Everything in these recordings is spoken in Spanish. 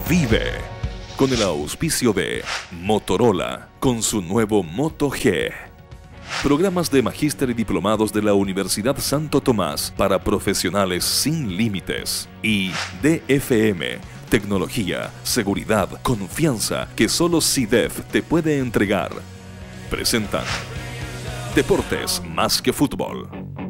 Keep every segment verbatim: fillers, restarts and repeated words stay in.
Vive, con el auspicio de Motorola, con su nuevo Moto G. Programas de magíster y diplomados de la Universidad Santo Tomás para profesionales sin límites. Y D F M, tecnología, seguridad, confianza que solo C I D E F te puede entregar. Presentan Deportes Más que Fútbol.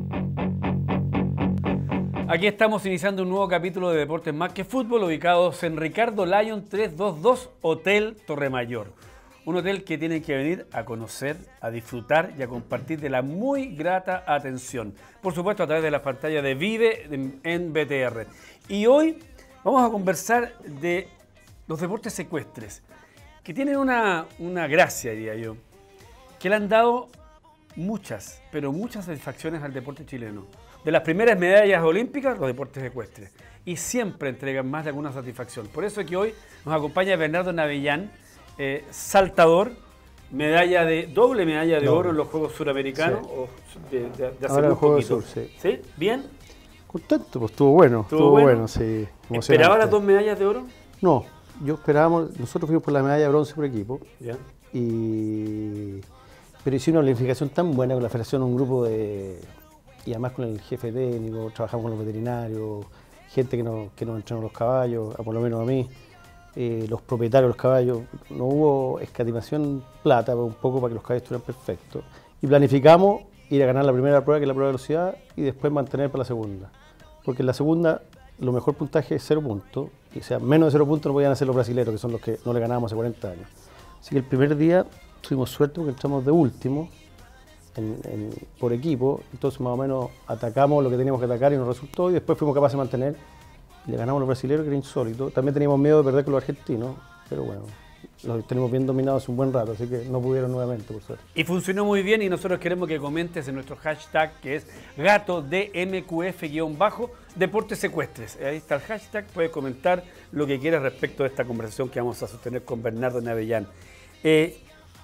Aquí estamos iniciando un nuevo capítulo de Deportes Más que Fútbol, ubicados en Ricardo Lyon trescientos veintidós, Hotel Torremayor. Un hotel que tienen que venir a conocer, a disfrutar y a compartir de la muy grata atención. Por supuesto, a través de la pantalla de Vive en B T R. Y hoy vamos a conversar de los deportes ecuestres, que tienen una, una gracia, diría yo, que le han dado muchas, pero muchas satisfacciones al deporte chileno. De las primeras medallas olímpicas, los deportes ecuestres. Y siempre entregan más de alguna satisfacción. Por eso es que hoy nos acompaña Bernardo Navellán, eh, saltador, medalla de doble medalla de doble. oro en los Juegos Suramericanos. Sí. O de, de, de hace Ahora muy el Juego poquito. Sur, sí. ¿Sí? ¿Bien? Contento, pues estuvo bueno. ¿Estuvo Estuvo bueno? bueno, sí. ¿Esperaba las dos medallas de oro? No, yo esperábamos, nosotros fuimos por la medalla de bronce por equipo. Ya. Y... Pero hicimos una planificación tan buena con la federación, un grupo de... Y además con el jefe técnico, trabajamos con los veterinarios, gente que nos, que nos entrenó los caballos, por lo menos a mí, eh, los propietarios de los caballos. No hubo escatimación plata, pero un poco para que los caballos estuvieran perfectos. Y planificamos ir a ganar la primera prueba, que es la prueba de velocidad, y después mantener para la segunda. Porque en la segunda, lo mejor puntaje es cero puntos, y o sea, menos de cero puntos no podían hacer los brasileros, que son los que no le ganábamos hace cuarenta años. Así que el primer día tuvimos suerte porque entramos de último, En, en, por equipo, entonces más o menos atacamos lo que teníamos que atacar y nos resultó, y después fuimos capaces de mantener y le ganamos a los brasileños, que era insólito. También teníamos miedo de perder con los argentinos, pero bueno, los tenemos bien dominados hace un buen rato, así que no pudieron nuevamente, por suerte. Y funcionó muy bien, y nosotros queremos que comentes en nuestro hashtag, que es gato D M Q F guión bajo deportes ecuestres. Ahí está el hashtag, puedes comentar lo que quieras respecto de esta conversación que vamos a sostener con Bernardo Navellán. Eh,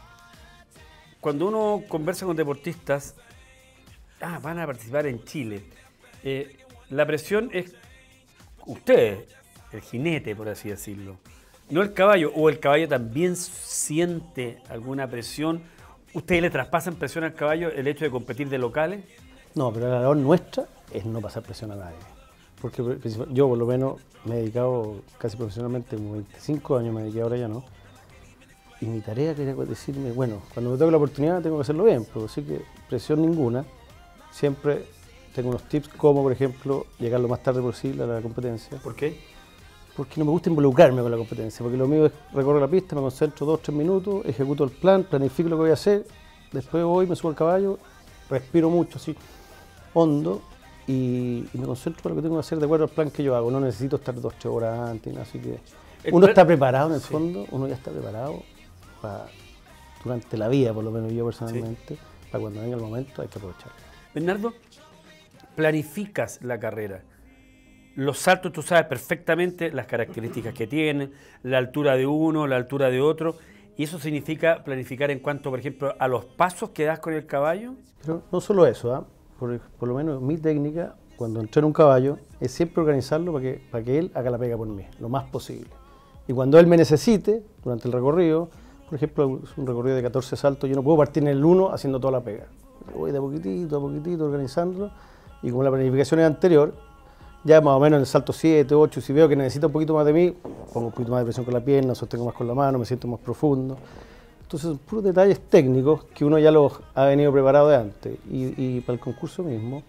Cuando uno conversa con deportistas, ah, van a participar en Chile, eh, la presión es usted, el jinete, por así decirlo, no el caballo, o el caballo también siente alguna presión. ¿Ustedes le traspasan presión al caballo el hecho de competir de locales? No, pero la labor nuestra es no pasar presión a nadie. Porque yo, por lo menos, me he dedicado casi profesionalmente, como veinticinco años me dediqué, ahora ya no. Y mi tarea era decirme, bueno, cuando me toque la oportunidad tengo que hacerlo bien, pero sí que presión ninguna. Siempre tengo unos tips como, por ejemplo, llegar lo más tarde posible a la competencia. ¿Por qué? Porque no me gusta involucrarme con la competencia, porque lo mío es recorrer la pista, me concentro dos, tres minutos, ejecuto el plan, planifico lo que voy a hacer, después voy, me subo al caballo, respiro mucho, así, hondo, y, y me concentro en lo que tengo que hacer de acuerdo al plan que yo hago. No necesito estar dos, tres horas antes, así que uno está preparado en el sí. fondo, uno ya está preparado. Para, durante la vida, por lo menos yo personalmente, sí. Para cuando venga el momento hay que aprovecharlo. Bernardo, planificas la carrera. Los saltos tú sabes perfectamente las características que tienen, la altura de uno, la altura de otro, y eso significa planificar en cuanto, por ejemplo, a los pasos que das con el caballo. Pero no solo eso, ¿eh? por, por lo menos mi técnica, cuando entreno un caballo, es siempre organizarlo para que, para que él haga la pega por mí, lo más posible. Y cuando él me necesite, durante el recorrido, por ejemplo, es un recorrido de catorce saltos, yo no puedo partir en el uno haciendo toda la pega. Voy de poquitito a poquitito organizándolo, y como la planificación es anterior, ya más o menos en el salto siete, ocho, si veo que necesita un poquito más de mí, pongo un poquito más de presión con la pierna, sostengo más con la mano, me siento más profundo. Entonces son puros detalles técnicos que uno ya los ha venido preparado de antes. Y, y para el concurso mismo,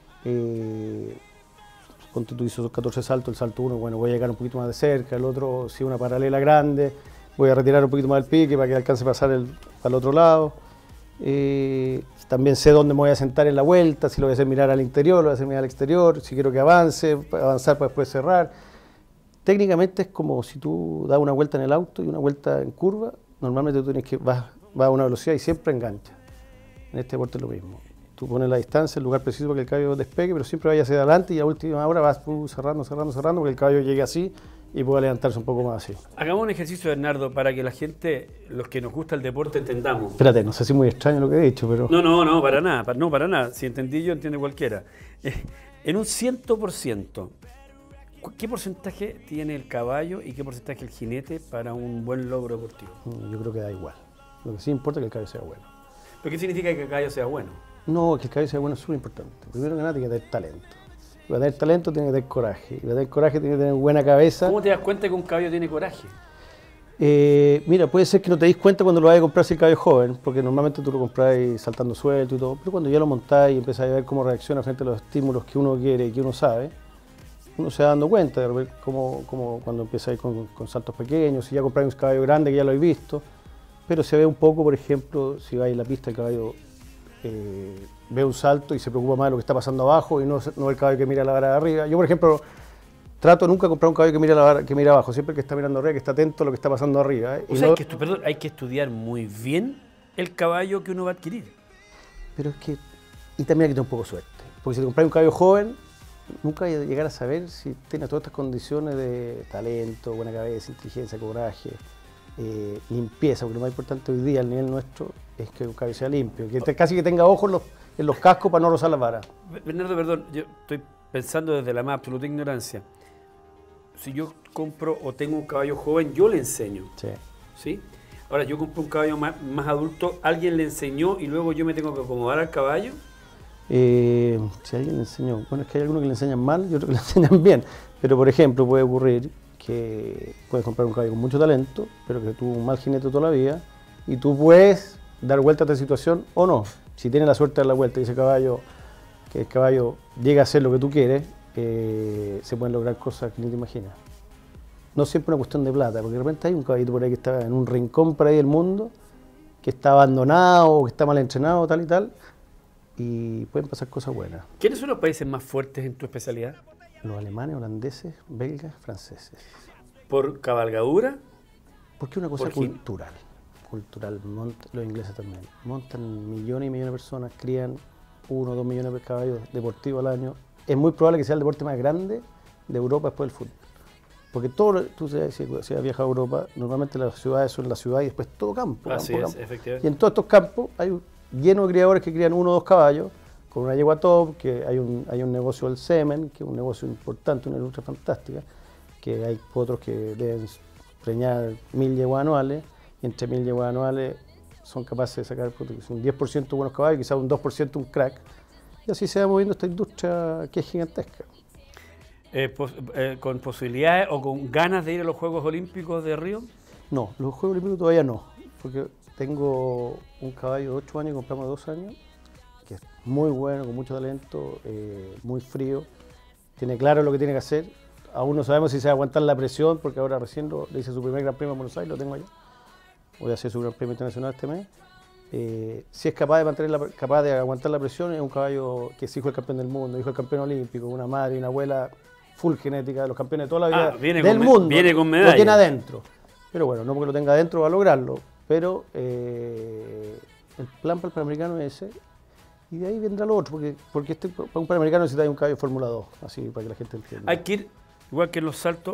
eh, cuando tú dices esos catorce saltos, el salto uno, bueno, voy a llegar un poquito más de cerca, el otro, si una paralela grande, voy a retirar un poquito más el pique para que alcance a pasar el, al otro lado. Eh, también sé dónde me voy a sentar en la vuelta, si lo voy a hacer mirar al interior, lo voy a hacer mirar al exterior, si quiero que avance, avanzar para después cerrar. Técnicamente es como si tú das una vuelta en el auto y una vuelta en curva, normalmente tú tienes que vas, vas a una velocidad y siempre engancha. En este deporte es lo mismo. Tú pones la distancia, el lugar preciso para que el caballo despegue, pero siempre vaya hacia adelante y a última hora vas uh, cerrando, cerrando, cerrando, para que el caballo llegue así y pueda levantarse un poco más así. Hagamos un ejercicio, Bernardo, para que la gente, los que nos gusta el deporte, entendamos. Espérate, no sé si es muy extraño lo que he dicho, pero... No, no, no, para nada, no, para nada. Si entendí yo, entiende cualquiera. Eh, en un cien por ciento, ¿Qué porcentaje tiene el caballo y qué porcentaje el jinete para un buen logro deportivo? Yo creo que da igual. Lo que sí importa es que el caballo sea bueno. ¿Pero qué significa que el caballo sea bueno? No, que el caballo sea bueno es súper importante. Primero que nada tiene que tener talento. Y para tener talento tiene que tener coraje. Y para tener coraje tiene que tener buena cabeza. ¿Cómo te das cuenta que un caballo tiene coraje? Eh, mira, puede ser que no te des cuenta cuando lo vayas a comprar si el caballo es joven, porque normalmente tú lo compras saltando suelto y todo, pero cuando ya lo montás y empiezas a ver cómo reacciona frente a los estímulos que uno quiere y que uno sabe, uno se va dando cuenta de cómo, cómo cuando empieza a ir con, con saltos pequeños, si ya compras un caballo grande que ya lo habéis visto, pero se ve un poco, por ejemplo, si vais en la pista el caballo eh, ve un salto y se preocupa más de lo que está pasando abajo y no, no el caballo que mira la vara de arriba. Yo, por ejemplo, trato nunca de comprar un caballo que mira, la vara, que mira abajo, siempre que está mirando arriba, que está atento a lo que está pasando arriba. ¿eh? O sea, no... hay, que perdón, hay que estudiar muy bien el caballo que uno va a adquirir. Pero es que, y también hay que tener un poco de suerte, porque si te compras un caballo joven, nunca hay que llegar a saber si tiene todas estas condiciones de talento, buena cabeza, inteligencia, coraje, eh, limpieza, porque lo más importante hoy día al nivel nuestro es que un caballo sea limpio, que te, casi que tenga ojos en los, en los cascos para no rozar las varas. Bernardo, perdón, yo estoy pensando desde la más absoluta ignorancia. Si yo compro o tengo un caballo joven, yo le enseño. Sí. ¿Sí? Ahora, yo compro un caballo más, más adulto, alguien le enseñó y luego yo me tengo que acomodar al caballo. Eh, si alguien le enseñó, bueno, es que hay algunos que le enseñan mal y otros que le enseñan bien, pero por ejemplo puede ocurrir que puedes comprar un caballo con mucho talento, pero que tuvo un mal jinete toda la vida y tú puedes dar vuelta a esta situación o no. Si tienes la suerte de dar la vuelta y ese caballo, que el caballo llega a hacer lo que tú quieres, eh, se pueden lograr cosas que ni te imaginas. No siempre es una cuestión de plata, porque de repente hay un caballito por ahí que está en un rincón por ahí del mundo, que está abandonado, que está mal entrenado, tal y tal, y pueden pasar cosas buenas. ¿Quiénes son los países más fuertes en tu especialidad? Los alemanes, holandeses, belgas, franceses. ¿Por cabalgadura? Porque es una cosa cultural. Cultural, monta, los ingleses también. Montan millones y millones de personas, crían uno o dos millones de caballos deportivos al año. Es muy probable que sea el deporte más grande de Europa después del fútbol. Porque todo, tú si, si has viajado a Europa, normalmente las ciudades son la ciudad y después todo campo. Así campo, es, campo. efectivamente. Y en todos estos campos hay lleno de criadores que crían uno o dos caballos, con una yegua top, que hay un, hay un negocio del semen, que es un negocio importante, una industria fantástica, que hay otros que deben preñar mil yeguas anuales, y entre mil yeguas anuales son capaces de sacar un diez por ciento buenos caballos, quizás un dos por ciento un crack, y así se va moviendo esta industria que es gigantesca. Eh, pos, eh, ¿Con posibilidades o con ganas de ir a los Juegos Olímpicos de Río? No, los Juegos Olímpicos todavía no, porque tengo un caballo de ocho años, compramos de dos años, que es muy bueno, con mucho talento, eh, muy frío, tiene claro lo que tiene que hacer. Aún no sabemos si se va a aguantar la presión, porque ahora recién lo, le hice su primer Gran Premio en Buenos Aires, lo tengo allá. Voy a hacer su Gran Premio Internacional este mes. Eh, si es capaz de mantener la, capaz de aguantar la presión, es un caballo que es hijo del campeón del mundo, hijo del campeón olímpico, una madre y una abuela full genética de los campeones de toda la vida ah, viene del con, mundo. Viene con medalla. Lo tiene adentro. Pero bueno, no porque lo tenga adentro va a lograrlo. Pero eh, el plan para el Panamericano es ese. Y de ahí vendrá lo otro, porque, porque este, para un Panamericano necesita un caballo de Fórmula dos, así para que la gente entienda. Hay que ir, igual que en los saltos,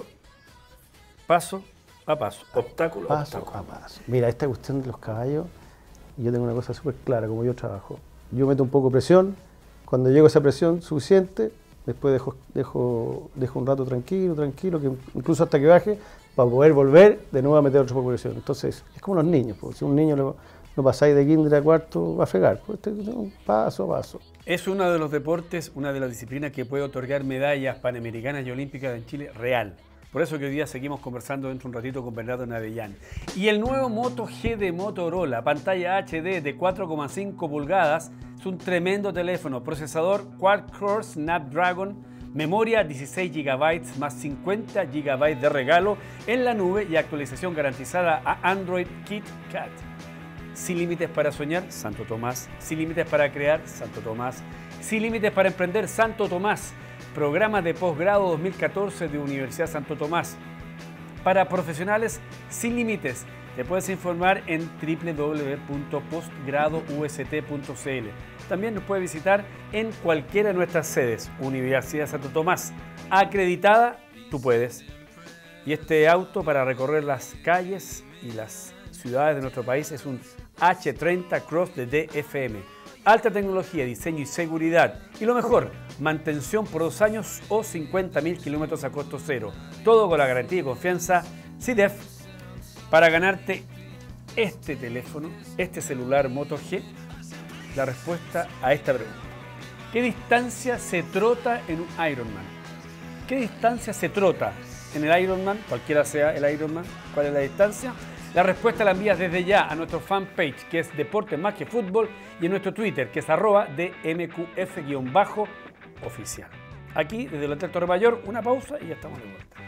paso a paso, obstáculo a paso obstáculo. a paso. Mira, esta cuestión de los caballos, yo tengo una cosa súper clara, como yo trabajo. Yo meto un poco de presión, cuando llego a esa presión suficiente, después dejo, dejo, dejo un rato tranquilo, tranquilo, que incluso hasta que baje, para poder volver de nuevo a meter otro poco de presión. Entonces, es como los niños, porque si un niño lo, lo pasáis de kinder a cuarto, va a fregar, pues este, un paso a paso. Es uno de los deportes, una de las disciplinas que puede otorgar medallas panamericanas y olímpicas en Chile real. Por eso que hoy día seguimos conversando dentro de un ratito con Bernardo Navellán. Y el nuevo Moto G de Motorola, pantalla H D de cuatro coma cinco pulgadas, es un tremendo teléfono, procesador Quad-Core Snapdragon, memoria dieciséis gigabytes más cincuenta gigabytes de regalo en la nube y actualización garantizada a Android KitKat. Sin límites para soñar, Santo Tomás. Sin límites para crear, Santo Tomás. Sin límites para emprender, Santo Tomás. Programa de posgrado dos mil catorce de Universidad Santo Tomás. Para profesionales sin límites, te puedes informar en w w w punto postgrado u s t punto c l. También nos puedes visitar en cualquiera de nuestras sedes. Universidad Santo Tomás, acreditada, tú puedes. Y este auto para recorrer las calles y las ciudades de nuestro país es un H treinta Cross de D F M. alta tecnología, diseño y seguridad. Y lo mejor, mantención por dos años o cincuenta mil kilómetros a costo cero. Todo con la garantía y confianza C D E F. Para ganarte este teléfono, este celular Moto G, la respuesta a esta pregunta. ¿Qué distancia se trota en un Ironman? ¿Qué distancia se trota en el Ironman? Cualquiera sea el Ironman, ¿cuál es la distancia? La respuesta la envías desde ya a nuestro fanpage, que es Deportes Más que Fútbol, y en nuestro Twitter, que es arroba D M Q F oficial. Aquí, desde el Hotel Torre Mayor, una pausa y ya estamos de vuelta.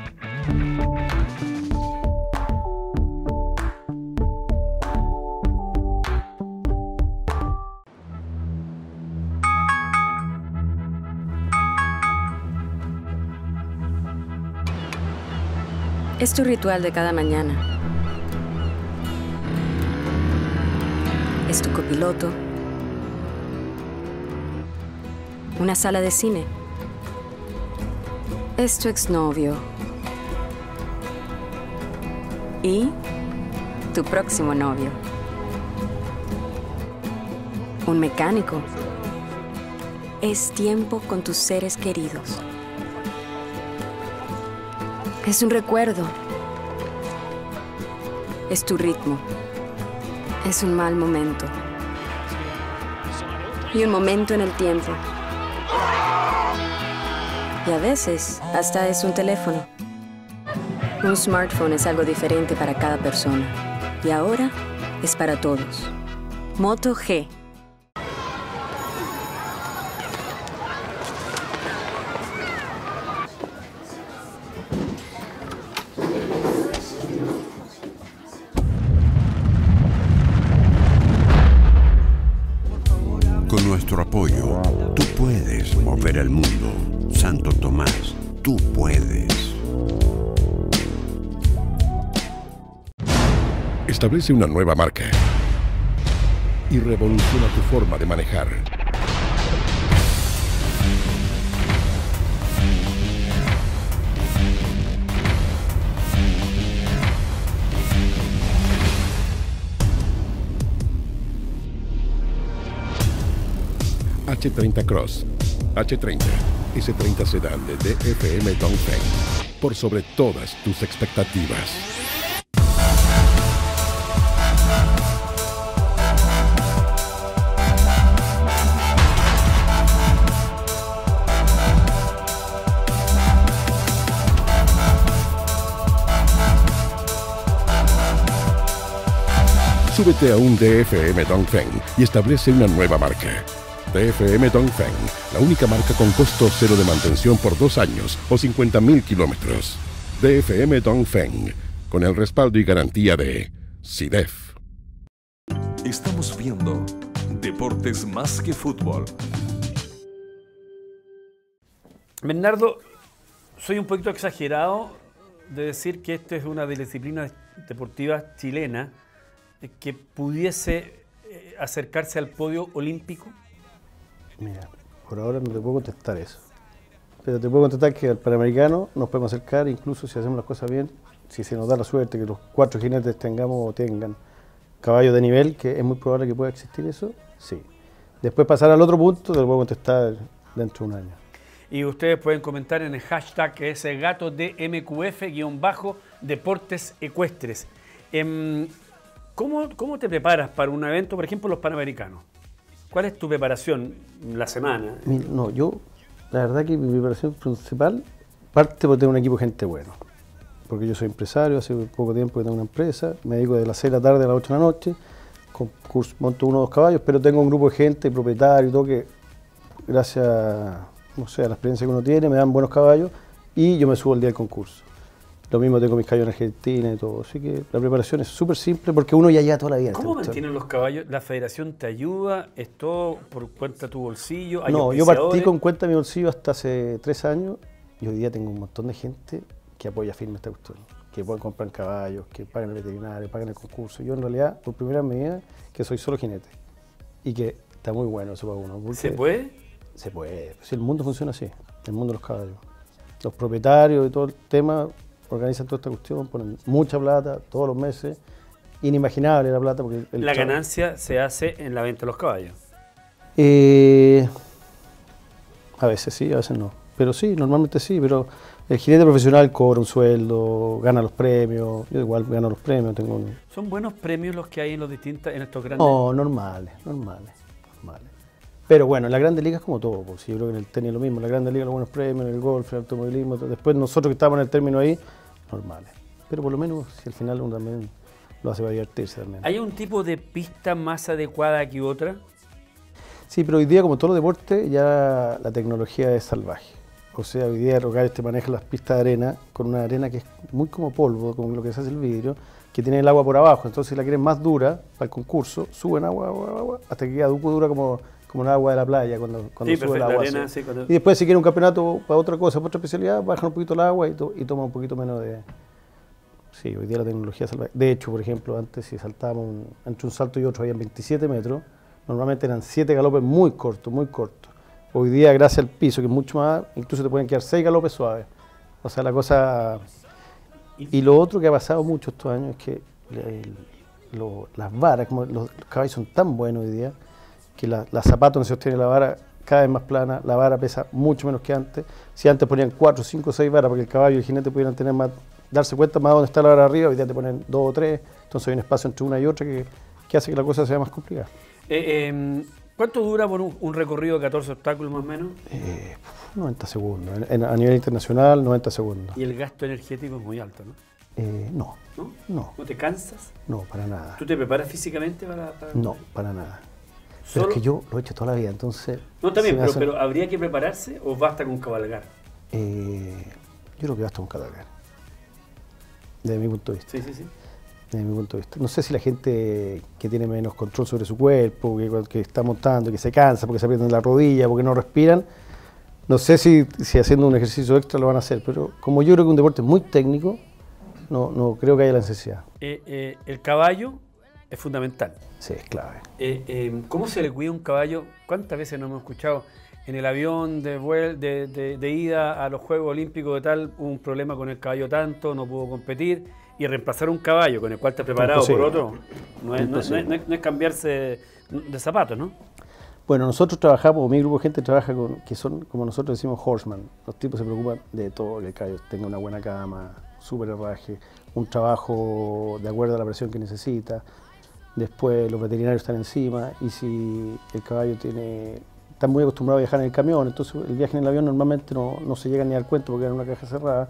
Es tu ritual de cada mañana. Es tu copiloto. Una sala de cine. Es tu exnovio. Y tu próximo novio. Un mecánico. Es tiempo con tus seres queridos. Es un recuerdo. Es tu ritmo. Es un mal momento. Y un momento en el tiempo. Y a veces, hasta es un teléfono. Un smartphone es algo diferente para cada persona. Y ahora es para todos. Moto G. Con nuestro apoyo, tú puedes mover el mundo. Santo Tomás, tú puedes. Establece una nueva marca y revoluciona tu forma de manejar. H treinta Cross, H treinta, S treinta Sedan de D F M Dongfeng, por sobre todas tus expectativas. Súbete a un D F M Dongfeng y establece una nueva marca. D F M Dongfeng, la única marca con costo cero de mantención por dos años o cincuenta mil kilómetros. D F M Dongfeng, con el respaldo y garantía de C D E F. Estamos viendo Deportes Más que Fútbol. Bernardo, soy un poquito exagerado de decir que esta es una de las disciplinas deportivas chilenas que pudiese acercarse al podio olímpico. Mira, por ahora no te puedo contestar eso. Pero te puedo contestar que al Panamericano nos podemos acercar, incluso si hacemos las cosas bien, si se nos da la suerte que los cuatro jinetes tengamos o tengan caballos de nivel, que es muy probable que pueda existir eso, sí. Después pasar al otro punto, te lo puedo contestar dentro de un año. Y ustedes pueden comentar en el hashtag que es el gato D M Q F deportes ecuestres. ¿Cómo, ¿Cómo te preparas para un evento, por ejemplo, los Panamericanos? ¿Cuál es tu preparación la semana? No, yo, la verdad que mi preparación principal parte por tener un equipo de gente bueno. Porque yo soy empresario, hace poco tiempo que tengo una empresa, me dedico de las seis de la tarde a las ocho de la noche, con curso, monto uno o dos caballos, pero tengo un grupo de gente, propietario y todo, que gracias no sé, a la experiencia que uno tiene, me dan buenos caballos y yo me subo el día del concurso. Lo mismo tengo mis caballos en Argentina y todo, así que la preparación es súper simple porque uno ya lleva toda la vida. ¿Cómo mantienen los caballos? ¿La federación te ayuda? ¿Es todo por cuenta de tu bolsillo? ¿Hay no, yo partí con cuenta de mi bolsillo hasta hace tres años y hoy día tengo un montón de gente que apoya firme esta cuestión, que pueden comprar caballos, que pagan el veterinario, pagan el concurso. Yo en realidad, por primera medida, que soy solo jinete y que está muy bueno eso para uno. ¿Se puede? Se puede, si el mundo funciona así, el mundo de los caballos. Los propietarios y todo el tema organizan toda esta cuestión, ponen mucha plata todos los meses, inimaginable la plata. Porque el la chavo, ganancia se hace en la venta de los caballos. Eh, a veces sí, a veces no. Pero sí, normalmente sí, pero el jinete profesional cobra un sueldo, gana los premios, yo igual gano los premios. Tengo un... ¿Son buenos premios los que hay en los distintos, en estos grandes? No, normales, normales, normales. Pero bueno, en la Grandes Ligas como todo, pues, yo creo que en el tenis es lo mismo, en la Grandes Ligas los buenos premios, en el golf, en el automovilismo, después nosotros que estamos en el término ahí, normales. Pero por lo menos si al final uno también lo hace para divertirse también. ¿Hay un tipo de pista más adecuada que otra? Sí, pero hoy día, como todos los deportes, ya la tecnología es salvaje. O sea, hoy día Rocales te maneja las pistas de arena con una arena que es muy como polvo, como lo que se hace el vidrio, que tiene el agua por abajo. Entonces, si la quieren más dura para el concurso, suben agua, agua, agua, hasta que queda dura como, como el agua de la playa cuando, cuando Sí, sube el perfecto, agua. arena, así. sí, cuando- Y después, si quieren un campeonato para otra cosa, para otra especialidad, bajan un poquito el agua y, to- y toman un poquito menos de... Sí, hoy día la tecnología es salvaje. De hecho, por ejemplo, antes si saltábamos un- entre un salto y otro habían veintisiete metros, normalmente eran siete galopes muy cortos, muy cortos. Hoy día, gracias al piso, que es mucho más, incluso te pueden quedar seis galopes suaves. O sea, la cosa... Y lo otro que ha pasado mucho estos años es que el- lo- las varas, como los, los caballos son tan buenos hoy día, que la, la zapatos donde se sostiene la vara cada vez más plana, la vara pesa mucho menos que antes. Si antes ponían cuatro, cinco, seis varas para que el caballo y el jinete pudieran tener más, darse cuenta más dónde está la vara arriba, hoy día te ponen dos o tres, entonces hay un espacio entre una y otra que, que hace que la cosa sea más complicada. Eh, eh, ¿Cuánto dura por un, un recorrido de catorce obstáculos más o menos? Eh, noventa segundos, en- en- a nivel internacional noventa segundos. Y el gasto energético es muy alto, ¿no? Eh, no, ¿No? no, ¿No te cansas? no, para nada. ¿Tú te preparas físicamente para...? para- No, para nada. ¿Solo? Pero es que yo lo he hecho toda la vida, entonces... No, también, se me pero, hacen- pero ¿habría que prepararse o basta con cabalgar? Eh, yo creo que basta con cabalgar, desde mi punto de vista. Sí, sí, sí. Desde mi punto de vista. No sé si la gente que tiene menos control sobre su cuerpo, que, que está montando, que se cansa porque se aprietan la rodilla, porque no respiran, no sé si, si haciendo un ejercicio extra lo van a hacer, pero como yo creo que un deporte muy técnico, no, no creo que haya la necesidad. Eh, eh, el caballo es fundamental. Sí, es clave. Eh, eh, ¿Cómo se le cuida un caballo? ¿Cuántas veces nos hemos escuchado? En el avión de, vuel- de, de- de ida a los Juegos Olímpicos de tal, hubo un problema con el caballo tanto, no pudo competir. Y reemplazar un caballo con el cual está preparado por Imposible. otro, no es, no, es, no, es, no es- no es cambiarse de zapatos, ¿no? Bueno, nosotros trabajamos, mi grupo de gente trabaja con, que son, como nosotros decimos, horseman. Los tipos se preocupan de todo, que el caballo tenga una buena cama, súper herraje, un trabajo de acuerdo a la presión que necesita. Después los veterinarios están encima y si el caballo tiene, está muy acostumbrado a viajar en el camión, entonces el viaje en el avión normalmente no, no se llega ni al cuento porque era una caja cerrada.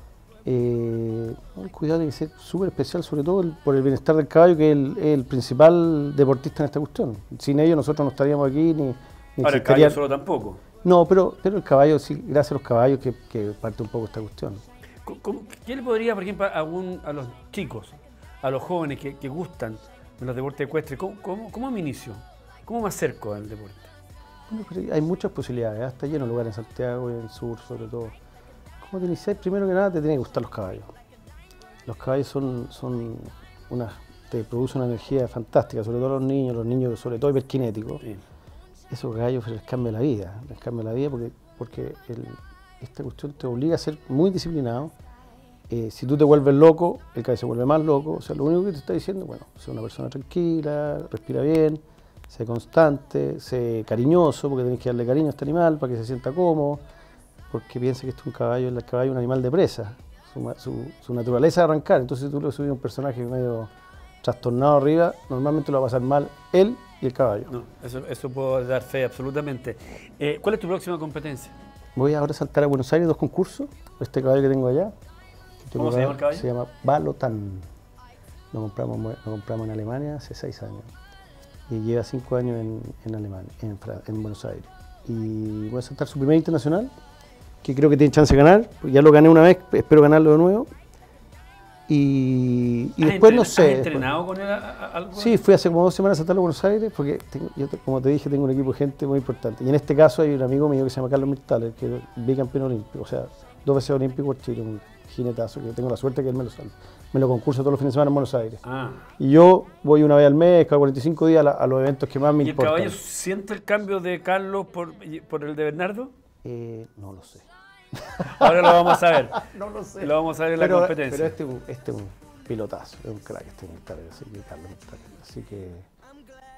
Eh, el cuidado tiene que ser súper especial, sobre todo el- por el bienestar del caballo, que es el, el principal deportista en esta cuestión. Sin ellos nosotros no estaríamos aquí ni, ni Ahora, el existiría- caballo solo tampoco. No, pero, pero el caballo, sí, gracias a los caballos que, que parte un poco esta cuestión. ¿Cómo- cómo- ¿Qué le podría, por ejemplo, a, un- a los chicos, a los jóvenes que, que gustan de los deportes ecuestres, ¿cómo, cómo, cómo me inicio? ¿Cómo me acerco al deporte? Bueno, pero hay muchas posibilidades, ¿eh? Está lleno de lugares en Santiago y en el sur sobre todo. ¿Cómo te inicias? Primero que nada te tienen que gustar los caballos. Los caballos son, son una, te producen una energía fantástica, sobre todo a los niños, los niños sobre todo hiperkinéticos. Sí. Esos gallos les cambia la vida, les cambia la vida porque, porque el- esta cuestión te obliga a ser muy disciplinado. Eh, si tú te vuelves loco, el caballo se vuelve más loco. O sea, lo único que te está diciendo, bueno, sea una persona tranquila, respira bien, sé constante, sé cariñoso, porque tenés que darle cariño a este animal para que se sienta cómodo, porque piensa que esto es un caballo, el caballo es un animal de presa, su, ma- su- su naturaleza es arrancar. Entonces, si tú le subes a un personaje medio trastornado arriba, normalmente lo va a pasar mal él y el caballo. No, eso, eso puedo dar fe absolutamente. Eh, ¿Cuál es tu próxima competencia? Voy ahora a saltar a Buenos Aires dos concursos. Este caballo que tengo allá. Tengo ¿Cómo se llama el caballo? Se llama Balotán. Lo compramos, lo compramos en Alemania hace seis años. Y lleva cinco años en, en Alemania, en, Fra- en Buenos Aires. Y voy a saltar su primer internacional, que creo que tiene chance de ganar. Porque ya lo gané una vez, espero ganarlo de nuevo. Y, y ¿Has después no entren- sé. ¿Has después- entrenado con él a- a- algo? Sí, fui hace como dos semanas a saltarlo a Buenos Aires, porque tengo- yo, te- como te dije, tengo un equipo de gente muy importante. Y en este caso hay un amigo mío que se llama Carlos Mirtales, que es bicampeón olímpico, o sea, dos veces olímpico por Chile, un jinetazo, que tengo la suerte que él me lo salta. Me lo concursa todos los fines de semana en Buenos Aires. Ah. Y yo voy una vez al mes, cada cuarenta y cinco días, a, la- a los eventos que más me ¿Y el importan. caballo siente el cambio de Carlos por, por el de Bernardo? Eh, no lo sé. Ahora lo vamos a ver. No lo sé. Lo vamos a ver en pero, la competencia. Pero este, es un- este es un pilotazo, es un crack este Mirtales, así que Carlos Mirtales. Así que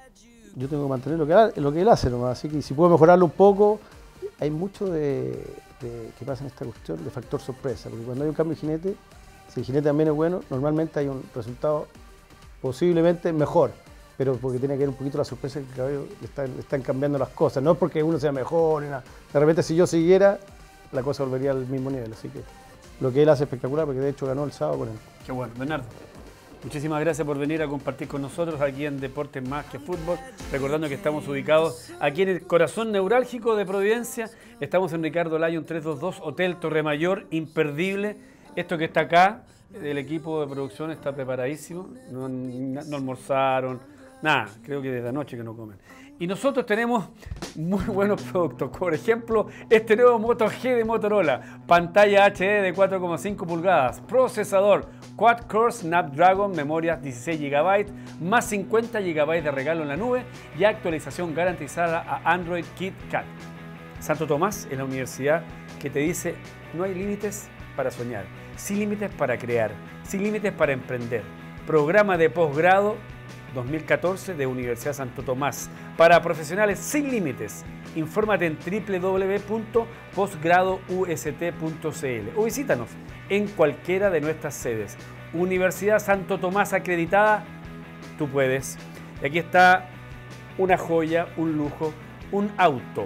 yo tengo que mantener lo que, lo que él hace nomás. Así que si puedo mejorarlo un poco, hay mucho de, de que pasa en esta cuestión de factor sorpresa, porque cuando hay un cambio de jinete, si el jinete también es bueno, normalmente hay un resultado posiblemente mejor, pero porque tiene que ver un poquito la sorpresa que el caballo le están, le están cambiando las cosas, no es porque uno sea mejor ni nada. De repente si yo siguiera, la cosa volvería al mismo nivel, así que lo que él hace es espectacular, porque de hecho ganó el sábado con él. Qué bueno, Bernardo. Muchísimas gracias por venir a compartir con nosotros aquí en Deportes Más que Fútbol. Recordando que estamos ubicados aquí en el corazón neurálgico de Providencia. Estamos en Ricardo Lyon trescientos veintidós, Hotel Torremayor, imperdible. Esto que está acá, el equipo de producción está preparadísimo. No, no almorzaron, nada, creo que desde anoche que no comen. Y nosotros tenemos muy buenos productos, por ejemplo, este nuevo Moto G de Motorola, pantalla H D de cuatro coma cinco pulgadas, procesador Quad-Core Snapdragon, memoria dieciséis gigabytes, más cincuenta gigabytes de regalo en la nube y actualización garantizada a Android KitKat. Santo Tomás es la universidad que te dice, no hay límites para soñar, sin límites para crear, sin límites para emprender. Programa de posgrado dos mil catorce de Universidad Santo Tomás para profesionales sin límites. Infórmate en doble u doble u doble u punto posgrado u s t punto c l o visítanos en cualquiera de nuestras sedes. Universidad Santo Tomás acreditada, tú puedes. Y aquí está una joya, un lujo, un auto,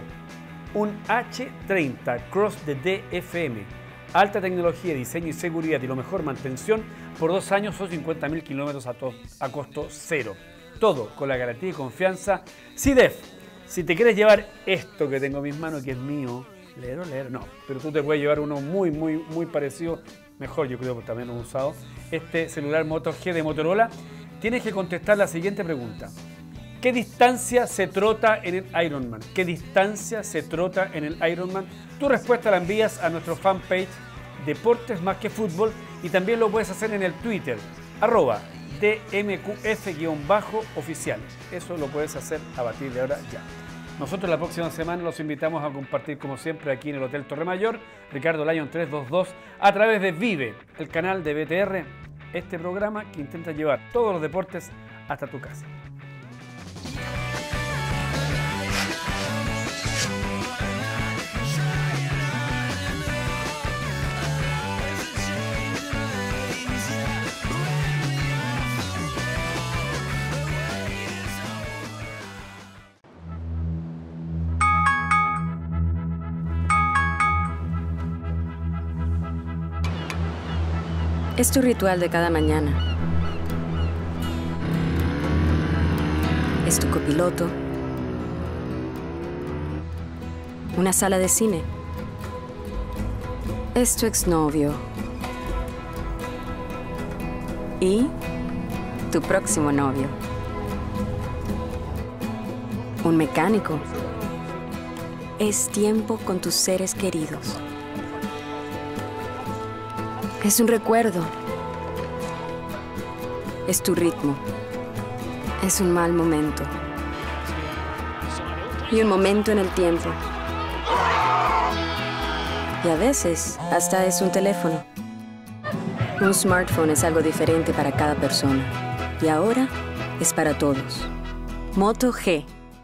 un H treinta Cross de D F M. Alta tecnología, diseño y seguridad y lo mejor, mantención por dos años o cincuenta mil kilómetros a, a costo cero. Todo con la garantía y confianza C I D E F. Si te quieres llevar esto que tengo en mis manos, que es mío, leer o leer, no, pero tú te puedes llevar uno muy, muy, muy parecido, mejor yo creo que también lo he usado, este celular Moto G de Motorola. Tienes que contestar la siguiente pregunta. ¿Qué distancia se trota en el Ironman? ¿Qué distancia se trota en el Ironman? Tu respuesta la envías a nuestro fanpage Deportes Más que Fútbol y también lo puedes hacer en el Twitter, arroba D M Q F-oficial. Eso lo puedes hacer a partir de ahora ya. Nosotros la próxima semana los invitamos a compartir como siempre aquí en el Hotel Torremayor, Ricardo Lyon trescientos veintidós, a través de Vive, el canal de B T R, este programa que intenta llevar todos los deportes hasta tu casa. Es tu ritual de cada mañana. Es tu copiloto. Una sala de cine. Es tu exnovio. Y tu próximo novio. Un mecánico. Es tiempo con tus seres queridos. Es un recuerdo. Es tu ritmo. Es un mal momento. Y un momento en el tiempo. Y a veces, hasta es un teléfono. Un smartphone es algo diferente para cada persona. Y ahora es para todos. Moto G.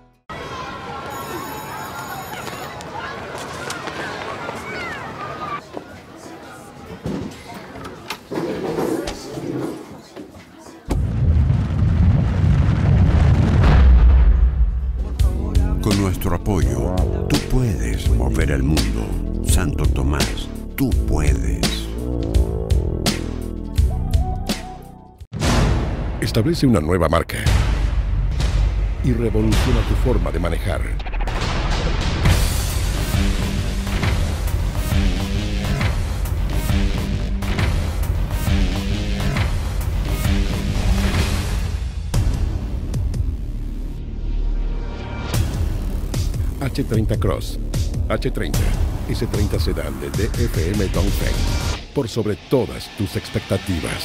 Con nuestro apoyo, tú puedes mover el mundo. Santo Tomás, tú puedes. Establece una nueva marca y revoluciona tu forma de manejar. H treinta Cross, H treinta, S treinta Sedan de D F M Dongfeng, por sobre todas tus expectativas.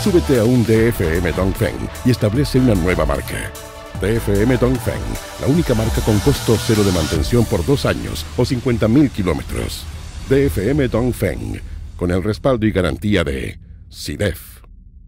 Súbete a un D F M Dongfeng y establece una nueva marca. D F M Dongfeng, la única marca con costo cero de mantención por dos años o cincuenta mil kilómetros. D F M Dongfeng, con el respaldo y garantía de SIDEF.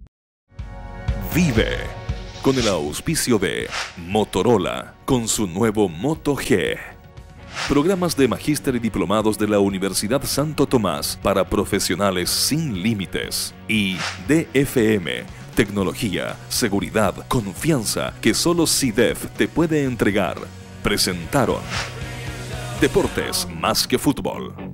Vive con el auspicio de Motorola con su nuevo Moto G. Programas de magíster y diplomados de la Universidad Santo Tomás para profesionales sin límites. Y D F M, tecnología, seguridad, confianza que solo SIDEF te puede entregar. Presentaron Deportes más que fútbol.